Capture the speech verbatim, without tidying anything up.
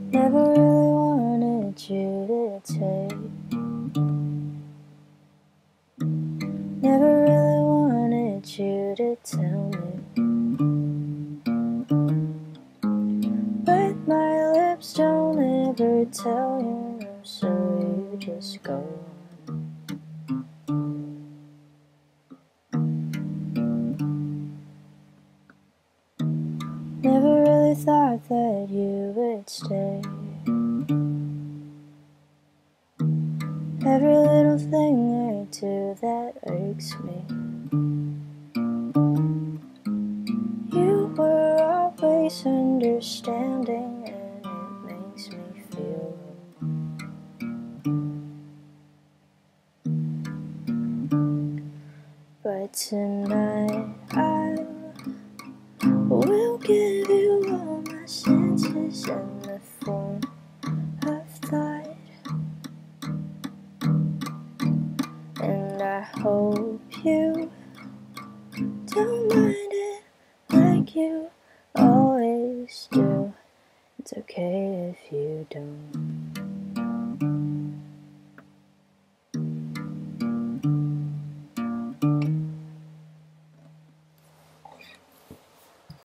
Never really wanted you to take. Never really wanted you to tell me. But my lips don't ever tell you no, so you just go on. Never really thought that you would stay. Every little thing I do that irks me. You were always understanding, and it makes me feel good. But tonight I will give you all my senses in the form of thought. And I hope you don't mind it like you always do. It's okay if you don't.